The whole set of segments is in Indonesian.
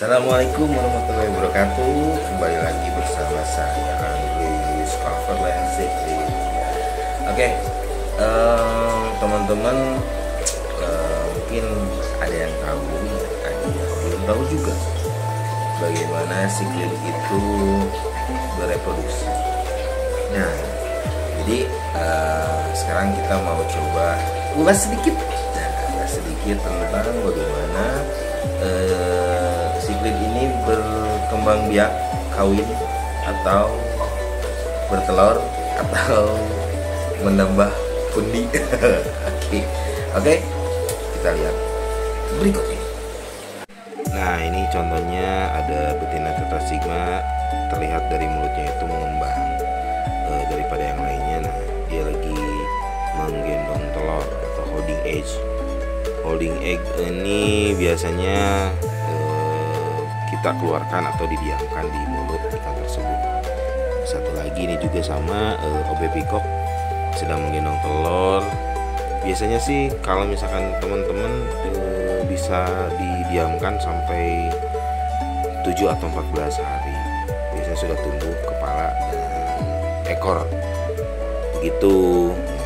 Assalamualaikum warahmatullahi wabarakatuh. Kembali lagi bersama saya Andrews Coverland City. Oke, teman-teman, mungkin ada yang tahu, ada yang belum tahu juga bagaimana siklid itu bereproduksi. Nah, jadi sekarang kita mau coba ulas sedikit tentang bagaimana siklid ini berkembang biak, kawin, atau bertelur, atau menambah pundi. Oke, kita lihat berikut ini. Nah, ini contohnya ada betina tetrasigma, terlihat dari mulutnya itu mengembang daripada yang lainnya. Nah, dia lagi menggendong telur atau holding egg. Holding egg ini biasanya kita keluarkan atau didiamkan di mulut ikan tersebut. Satu lagi ini juga sama, OB peacock sedang menggendong telur. Biasanya sih kalau misalkan teman-teman bisa didiamkan sampai 7 atau 14 hari. Biasanya sudah tumbuh kepala dan ekor. Begitu.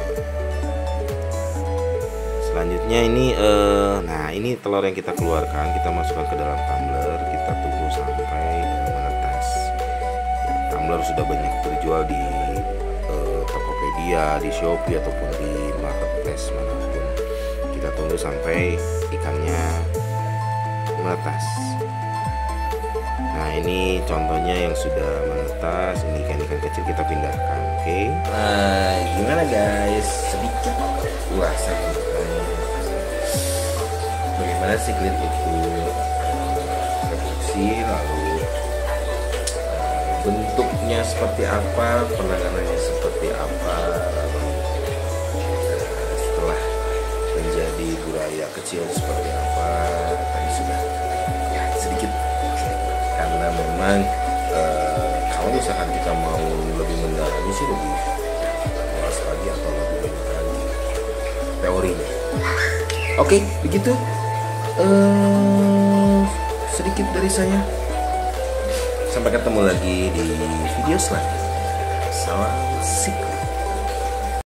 Selanjutnya ini nah ini telur yang kita keluarkan, kita masukkan ke dalam tumbler, kita tunggu sampai menetas. Tumbler sudah banyak terjual di Tokopedia, di Shopee ataupun di marketplace manapun. Kita tunggu sampai ikannya menetas. Nah, ini contohnya yang sudah menetas. Ini ikan-ikan kecil kita pindahkan. Oke. Gimana guys? Sedikit ulasan bagaimana siklid itu reproduksi, lalu bentuknya seperti apa, penanganannya seperti apa, lalu setelah menjadi buraya kecil seperti apa. Tadi sudah ya sedikit, karena memang kalau misalkan kita mau lebih mendalami sih lebih luas lagi atau lebih banyak lagi teorinya. Oke, begitu sedikit dari saya. Sampai ketemu lagi di video selanjutnya. Salam siklid.